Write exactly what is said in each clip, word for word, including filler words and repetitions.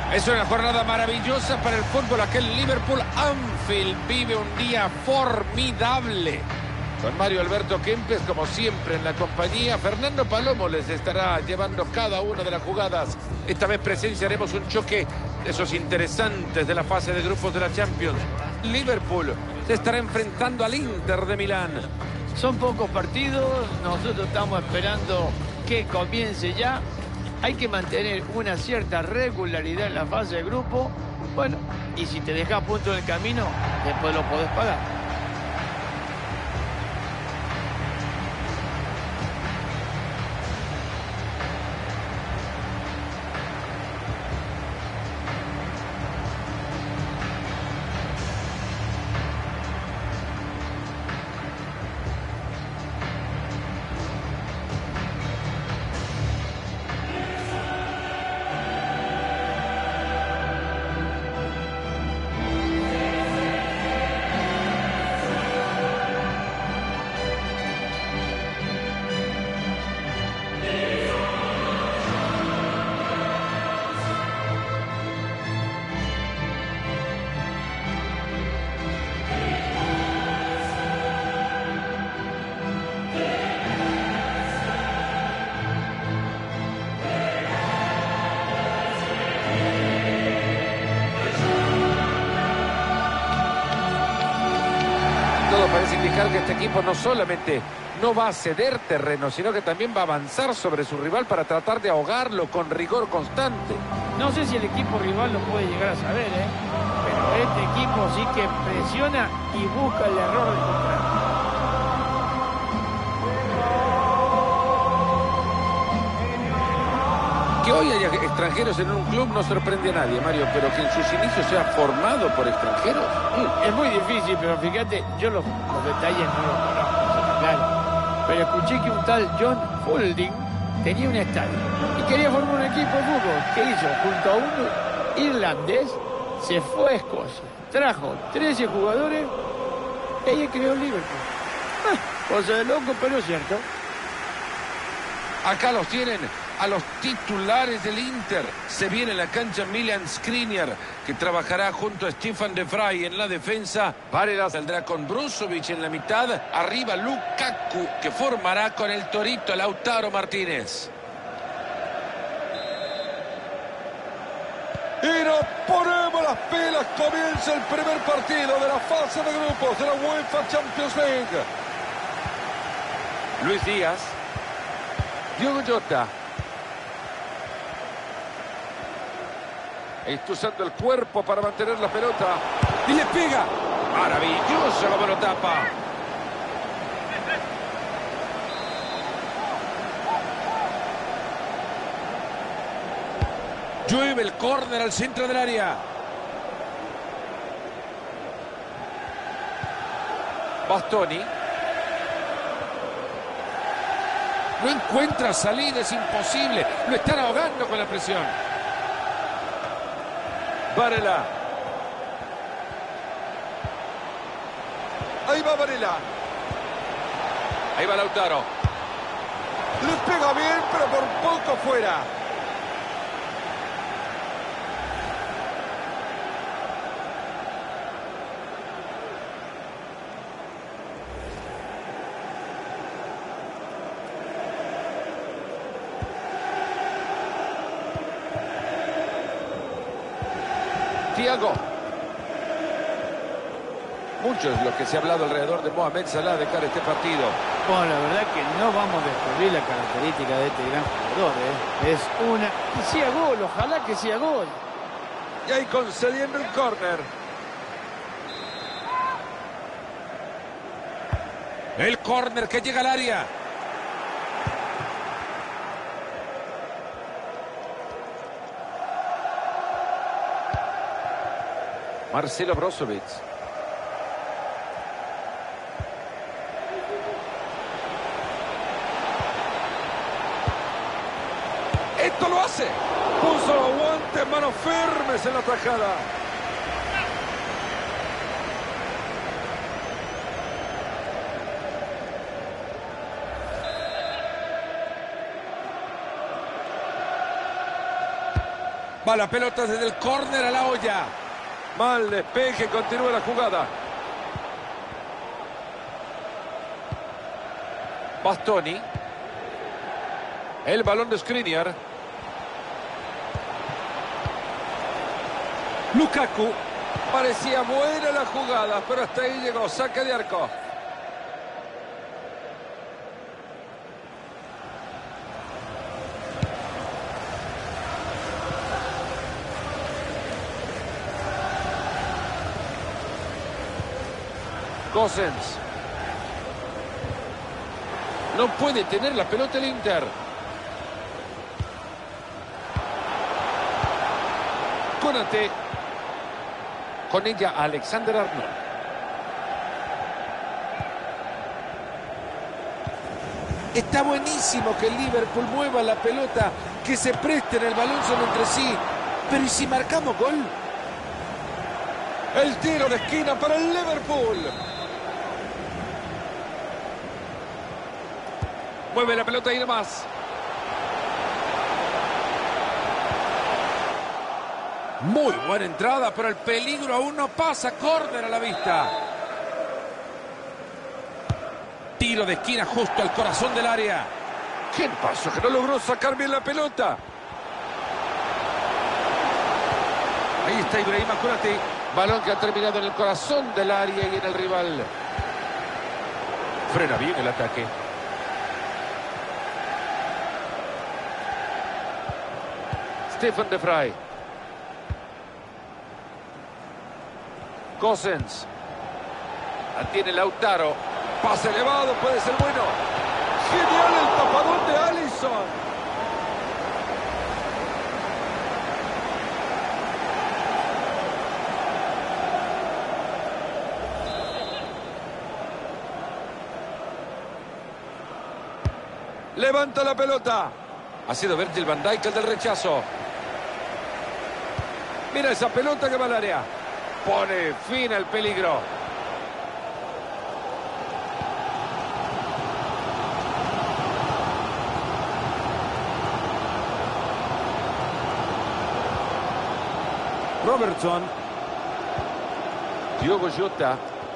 Es una jornada maravillosa para el fútbol. Aquel Liverpool Anfield vive un día formidable. Con Mario Alberto Kempes, como siempre, en la compañía. Fernando Palomo les estará llevando cada una de las jugadas. Esta vez presenciaremos un choque de esos interesantes de la fase de grupos de la Champions. Liverpool se estará enfrentando al Inter de Milán. Son pocos partidos, nosotros estamos esperando que comience ya. Hay que mantener una cierta regularidad en la fase de grupo. Bueno, y si te dejas punto en el camino, después lo podés pagar. Todo parece indicar que este equipo no solamente no va a ceder terreno, sino que también va a avanzar sobre su rival para tratar de ahogarlo con rigor constante. No sé si el equipo rival lo puede llegar a saber, ¿eh? Pero este equipo sí que presiona y busca el error del contrario. Que hoy haya extranjeros en un club no sorprende a nadie, Mario, pero que en sus inicios sea formado por extranjeros. Mm, es muy difícil, pero fíjate, yo los, los detalles no los conozco, claro. Pero escuché que un tal John Fielding tenía un estadio y quería formar un equipo de fútbol. ¿Qué hizo? Junto a un irlandés, se fue a Escocia, trajo trece jugadores y ahí creó Liverpool. Ah, cosa de loco, pero es cierto. Acá los tienen a los titulares del Inter. Se viene en la cancha Milan Skriniar, que trabajará junto a Stefan de Vrij en la defensa. Varela saldrá con Brozovic en la mitad. Arriba Lukaku, que formará con el torito Lautaro Martínez. Y nos ponemos las pilas. Comienza el primer partido de la fase de grupos de la UEFA Champions League. Luis Díaz. Diogo Jota. Está usando el cuerpo para mantener la pelota. Y le pega. Maravilloso como lo tapa. Llueve el córner al centro del área. Bastoni. No encuentra salida, es imposible. Lo están ahogando con la presión. Varela. Ahí va Varela. Ahí va Lautaro. Le pega bien, pero por poco fuera. Thiago. Mucho es lo que se ha hablado alrededor de Mohamed Salah de cara a este partido. Bueno, la verdad que no vamos a descubrir la característica de este gran jugador, ¿eh? Es una... Que sea gol, ojalá que sea gol. Y ahí concediendo el córner. El córner que llega al área. Marcelo Brozovic. Esto lo hace. Puso los guantes, manos firmes en la tajada. Va la pelota desde el córner a la olla. Mal despeje, continúa la jugada. Bastoni. El balón de Skriniar. Lukaku. Parecía buena la jugada, pero hasta ahí llegó. Saque de arco. Gosens. No puede tener la pelota el Inter. Konate. Con ella Alexander Arnold. Está buenísimo que el Liverpool mueva la pelota, que se presten el balón solo entre sí. Pero ¿y si marcamos gol? El tiro de esquina para el Liverpool. Mueve la pelota y nomás. Muy buena entrada, pero el peligro aún no pasa. Córner a la vista. Tiro de esquina justo al corazón del área. ¿Qué pasó? Que no logró sacar bien la pelota. Ahí está Ibrahima Konate. Balón que ha terminado en el corazón del área y en el rival. Frena bien el ataque. Stefan de Vrij. Gosens. La tiene Lautaro. Pase elevado, puede ser bueno. Genial el tapadón de Alisson. Levanta la pelota. Ha sido Virgil van Dijk el del rechazo. Mira esa pelota que va al área. Pone fin al peligro. Robertson. Diogo Jota.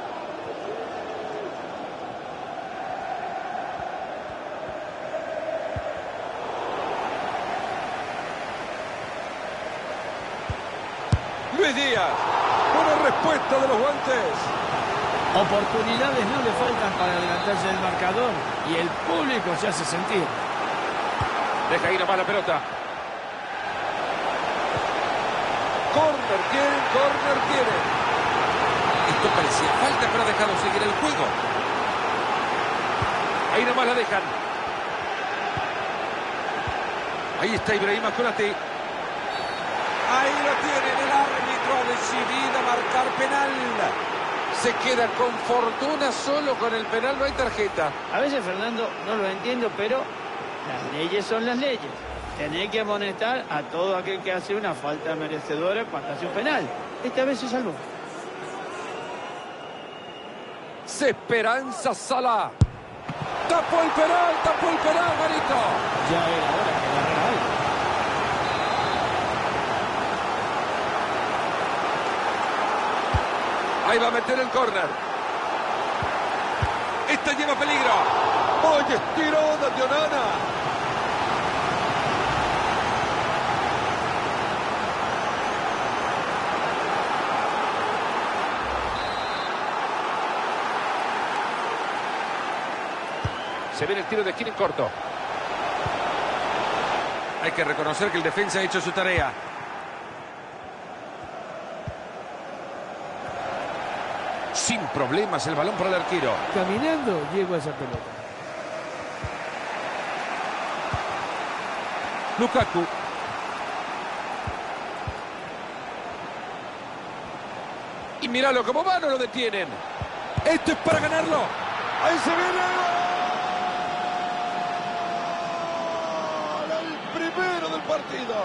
Luis Díaz. Buena respuesta de los guantes. Oportunidades no le faltan para adelantarse del marcador y el público se hace sentir. Deja ir nomás la pelota. Corner quieren, corner quieren. Esto parecía falta, pero ha dejado seguir el juego. Ahí nomás la dejan. Ahí está Ibrahima Konate. Ahí lo tienen, el árbitro ha decidido marcar penal. Se queda con fortuna solo con el penal, no hay tarjeta. A veces, Fernando, no lo entiendo, pero las leyes son las leyes. Tenés que amonestar a todo aquel que hace una falta merecedora cuando hace un penal. Esta vez se salvó. Se esperanza Salah. Tapó el penal, tapó el penal, Marito. Ya era hora que agarrara algo. Ahí va a meter el córner. Esta lleva peligro. Oye, estiró de Onana. Se viene el tiro de esquina en corto. Hay que reconocer que el defensa ha hecho su tarea. Sin problemas el balón para el arquero. Caminando llegó a esa pelota. Lukaku. Y míralo, como va, no lo detienen. Esto es para ganarlo. Ahí se viene. El primero del partido.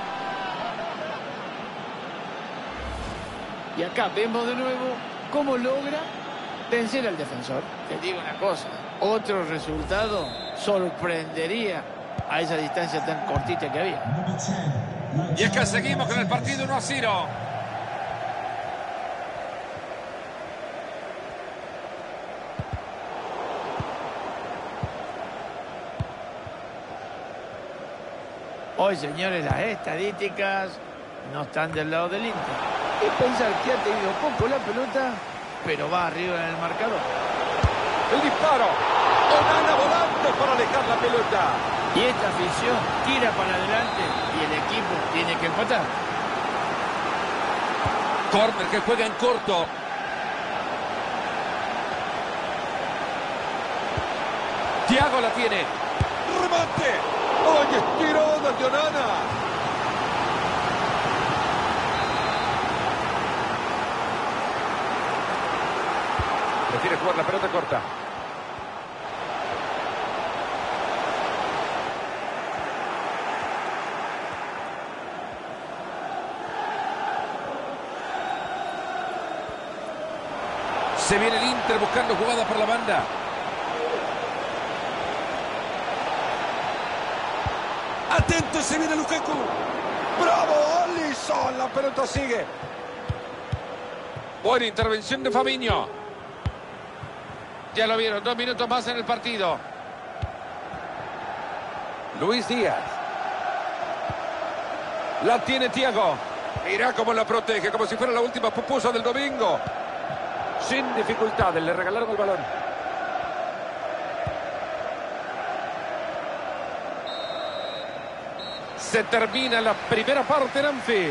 Y acá vemos de nuevo cómo logra vencer al defensor. Te digo una cosa, otro resultado sorprendería a esa distancia tan cortita que había. Y es que seguimos con el partido uno a cero. Hoy, señores, las estadísticas no están del lado del Inter. Y pensar que ha tenido poco la pelota, pero va arriba en el marcador. El disparo. Onana volando para alejar la pelota. Y esta afición tira para adelante y el equipo tiene que empatar. Corner que juega en corto. Thiago la tiene. ¡Remate! ¡Oye, estirona de Onana! Prefiere jugar la pelota corta. Se viene el Inter buscando jugada por la banda. Atento, se viene Lukaku. ¡Bravo, Alisson! La pelota sigue. Buena intervención de Fabinho. Ya lo vieron, dos minutos más en el partido. Luis Díaz. La tiene Thiago. Mirá cómo la protege, como si fuera la última pupusa del domingo. Sin dificultades, le regalaron el balón. Se termina la primera parte en Anfield.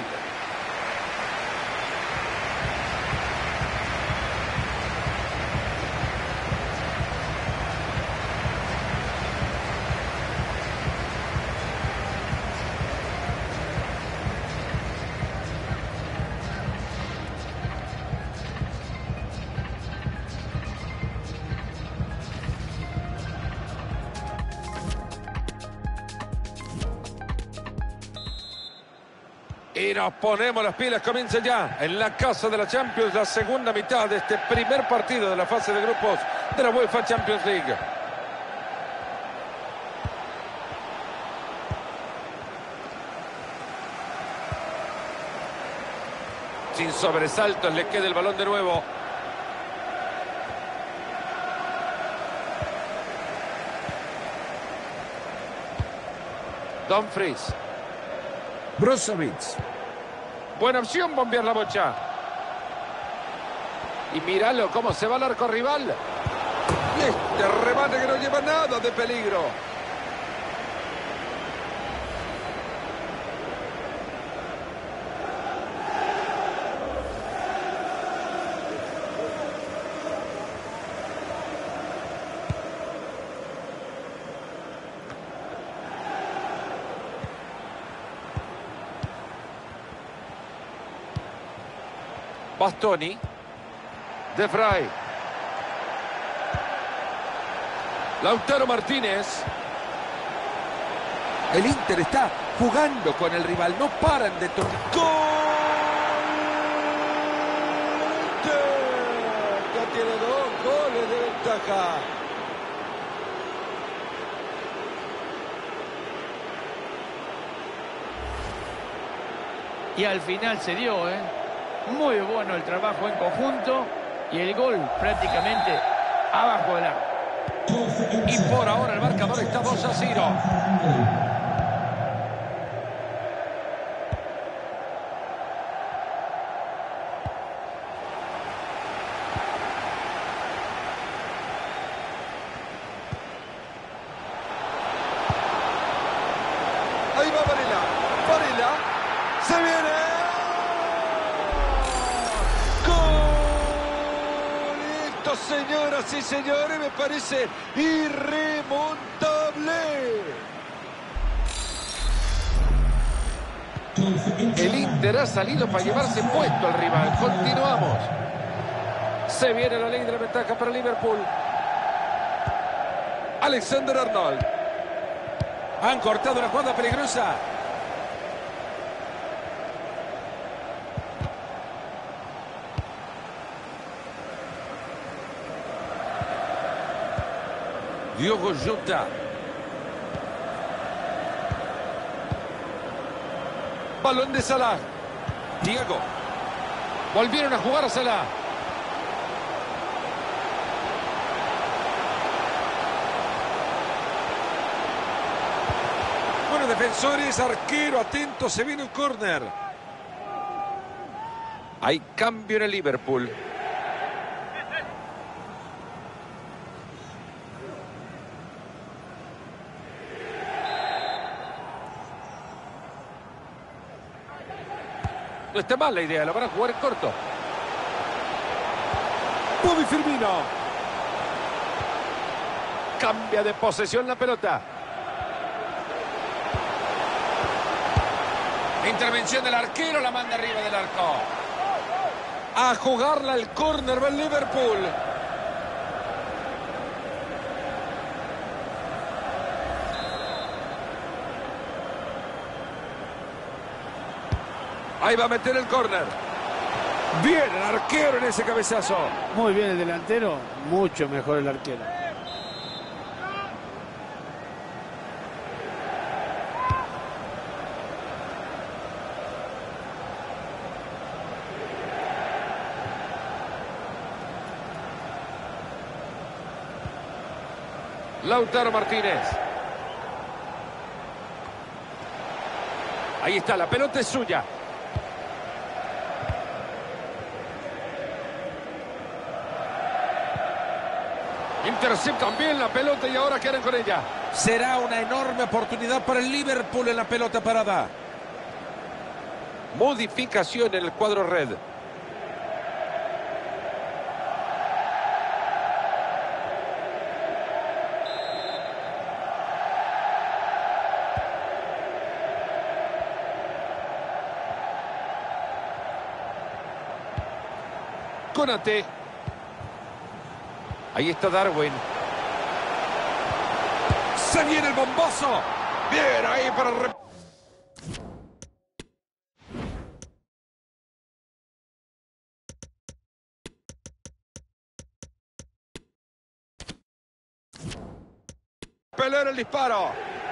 Y nos ponemos las pilas, comienza ya en la casa de la Champions, la segunda mitad de este primer partido de la fase de grupos de la UEFA Champions League. Sin sobresaltos, le queda el balón de nuevo. Dumfries. Brozovic. Buena opción bombear la bocha. Y míralo cómo se va al arco rival. Y este remate que no lleva nada de peligro. Bastoni. De Vrij. Lautaro Martínez. El Inter está jugando con el rival, no paran de tocar. ¡Gol! Inter ya tiene dos goles de ventaja. Y al final se dio, ¿eh? Muy bueno el trabajo en conjunto y el gol prácticamente abajo del arco. Y por ahora el marcador está dos a cero. Ahí va Varela. Varela. Se viene. Señoras y señores, me parece irremontable. El Inter ha salido para llevarse puesto al rival. Continuamos. Se viene la ley de la ventaja para Liverpool. Alexander Arnold. Han cortado una jugada peligrosa. Diogo Jota. Balón de Salah. Diego. Volvieron a jugar a Salah. Bueno, defensores, arquero, atento, se viene un córner. Hay cambio en el Liverpool. No está mal la idea, lo van a jugar en corto. Bobby Firmino. Cambia de posesión la pelota. Intervención del arquero, la manda arriba del arco. A jugarla el córner del Liverpool. Ahí va a meter el córner. Bien el arquero en ese cabezazo. Muy bien el delantero, mucho mejor el arquero. Lautaro Martínez. Ahí está, la pelota es suya. Interceptan bien la pelota y ahora quedan con ella. Será una enorme oportunidad para el Liverpool en la pelota parada. Modificación en el cuadro red. Konate. Ahí está Darwin. Se viene el bombazo. Bien ahí para el... Pelear el disparo.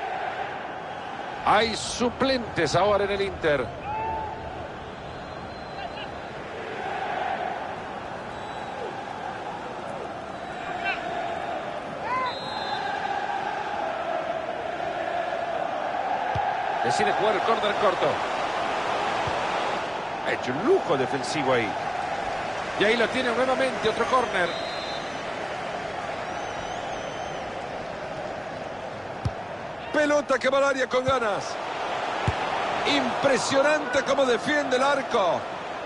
Hay suplentes ahora en el Inter. Decide jugar el córner corto. Ha hecho un lujo defensivo ahí. Y ahí lo tiene nuevamente, otro córner. Pelota que va al área con ganas. Impresionante cómo defiende el arco.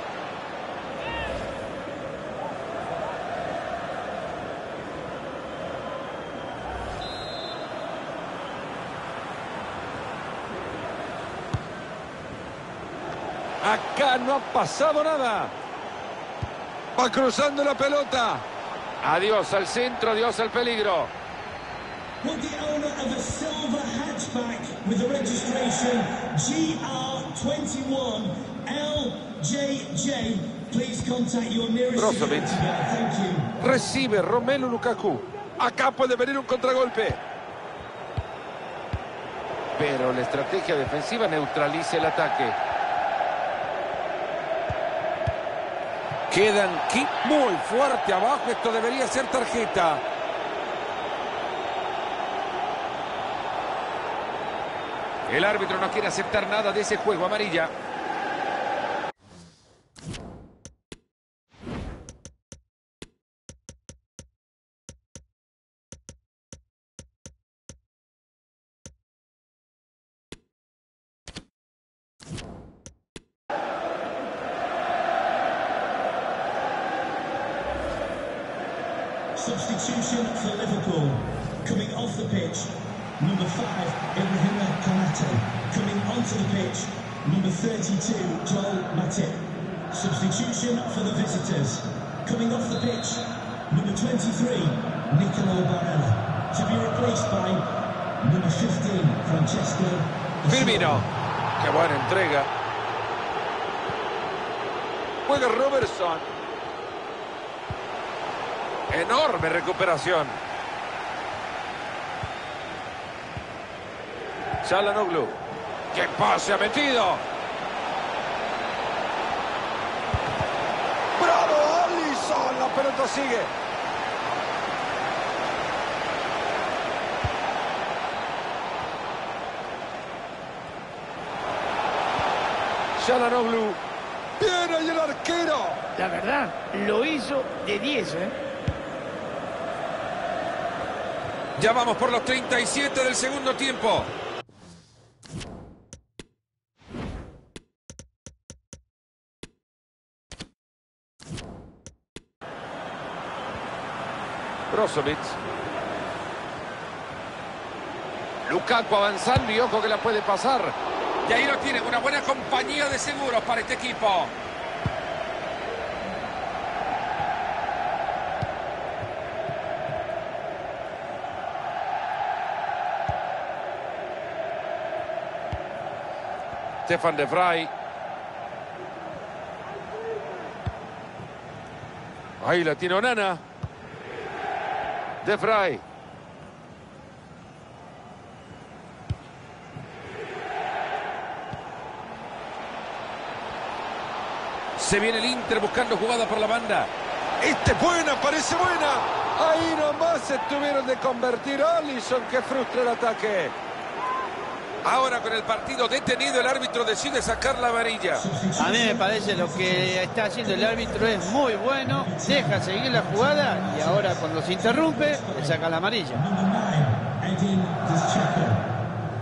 Acá no ha pasado nada. Va cruzando la pelota. Adiós al centro, adiós al peligro. Would the owner of a silver hatchback with the registration G R twenty-one L J J please contact your nearest Brozovic. security guard? Thank you. Recibe Romelu Lukaku. Acá puede venir un contragolpe. Pero la estrategia defensiva neutraliza el ataque. Quedan kick muy fuerte abajo. Esto debería ser tarjeta. El árbitro no quiere aceptar nada de ese juego, amarilla. Substitution for Liverpool. Coming off the pitch, number five, Ibrahima Konate. Coming onto the pitch, number thirty-two, Joel Matip. Substitution for the visitors. Coming off the pitch, number twenty-three, Nicolo Barella. To be replaced by number fifteen, Francesco Firmino. Qué buena entrega. Juega Robertson. Enorme recuperación. Çalhanoğlu. ¡Qué pase ha metido! Esto sigue. Çalhanoğlu. Bien ahí el arquero. La verdad, lo hizo de diez, ¿eh? Ya vamos por los treinta y siete del segundo tiempo. Brozovic. Lukaku avanzando y ojo que la puede pasar. Y ahí lo tienen, una buena compañía de seguros para este equipo. Stefan de Vrij. Ahí la tiene Onana. De Vrij. Se viene el Inter buscando jugada por la banda. Esta es buena, parece buena. Ahí nomás se tuvieron de convertir. Alisson que frustra el ataque. Ahora con el partido detenido, el árbitro decide sacar la amarilla. A mí me parece lo que está haciendo el árbitro es muy bueno. Deja seguir la jugada y ahora cuando se interrumpe, le saca la amarilla. Number nine, Edin Dzeko.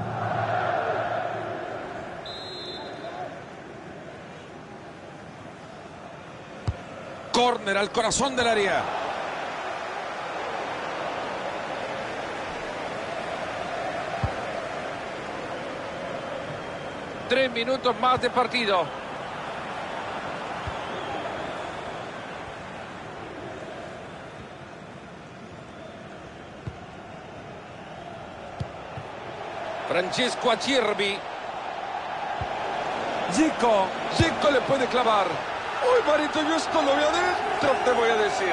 Córner al corazón del área. Tres minutos más de partido. Francesco Acerbi. Zico. Zico le puede clavar. Uy, Marito, yo esto lo veo adentro, te voy a decir.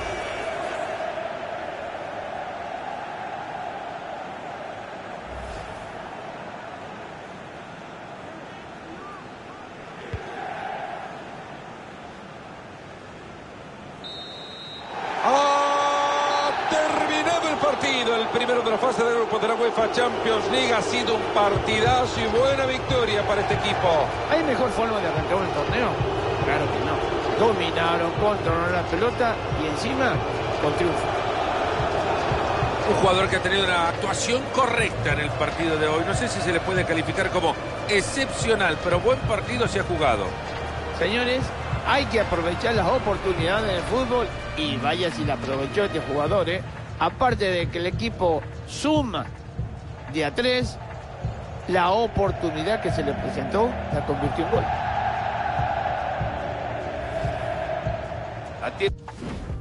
Ha terminado el partido. El primero de la fase de grupos de la UEFA Champions League. Ha sido un partidazo y buena victoria para este equipo. ¿Hay mejor forma de arrancar un torneo? Claro que no. Dominaron, controlaron la pelota y encima con triunfo. Un jugador que ha tenido una actuación correcta en el partido de hoy. No sé si se le puede calificar como excepcional, pero buen partido se ha jugado. Señores, hay que aprovechar las oportunidades del fútbol y vaya si la aprovechó este jugador, ¿eh? Aparte de que el equipo suma de a tres, la oportunidad que se le presentó la convirtió en gol. Atiende.